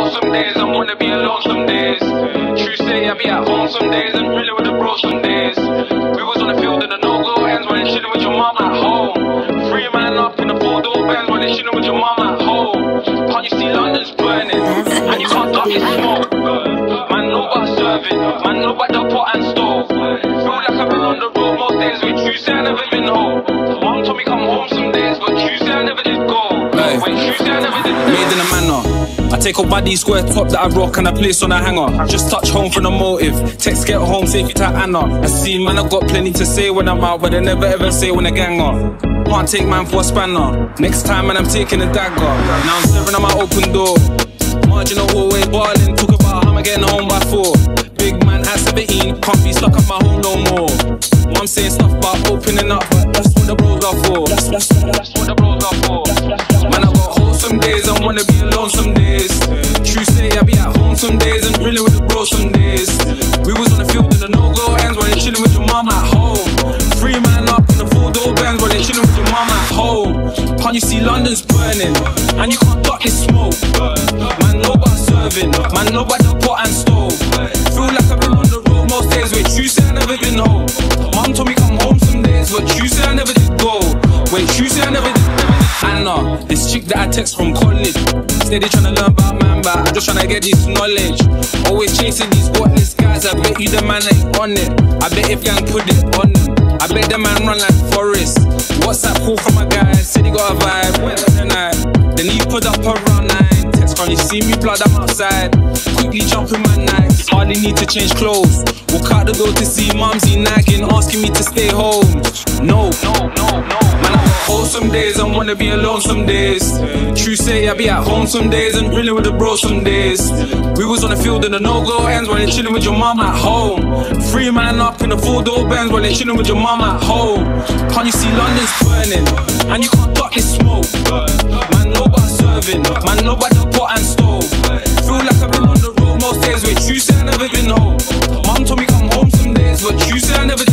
home some days, I wanna be alone some days. True say I be at home some days and really with the bro some days. We was on the field in the no-go ends when they chilling with your mom at home. Free man up in the four-door Benz when they chilling with your mom at home. Can't you see London's burning and you can't duck it smoke? Man know about serving, man know about the pot and stove. Feel like I've been on the road most days with Tuesday I never been home. Mom told me come home some days but Tuesday I never did go. Wait, Tuesday I never did go. Made in a manner. I take a body square top that I rock and I place on a hanger. Just touch home for the motive. Text get home safely to Anna. I see man I got plenty to say when I'm out, but they never ever say when I gang up. Can't take man for a spanner. Next time man I'm taking a dagger. Now I'm staring at my open door. Marginal hallway balling. Talk about how I'm getting home by 4. Big man at 17. Can't be stuck at my home no more. Mum saying stuff about opening up, but that's what the bros are for. That's what the bros are for. Man I got home some days and wanna be alone some days. True say I be at home some days and really with the bros some days. We was on the field in the no-go ends when they chilling with your mum at home. Free man up in the four-door Benz when they chilling with your mum at home. Can't you see London's burning and you can't duck this smoke? Man know about serving, man know about the pot and stove. Feel like I've been on the road most days. Wait, Tuesday I never been home. Mum told me come home some days, but Tuesday I never did go. Wait, Tuesday I never did. Anna, this chick that I text from college, steady tryna learn about man, but I'm just tryna get this knowledge. Always chasing these godless guys, I bet you the man ain't on it. I bet if gang put it on them, I bet the man run like Forest. WhatsApp call from my guy, said he got a vibe, went the night. Then he put up around 9. Text from, you see me blood, I'm outside. Quickly jump in my nights, hardly need to change clothes. Walk out the door to see mumsy nagging, asking me to stay home. No, man I got home some days and wanna be alone some days. True say I be at home some days and really with the bro some days. We was on the field in the no-go ends when they chilling with your mum at home. Free man up in the four-door Benz when they chilling with your mum at home. Can't you see London's burning and you can't duck this smoke? Man know about serving, man know about the pot and stove. Feel like I've been on the road most days. Wait, Tuesday I never been home. Mum told me come home some days, but Tuesday I never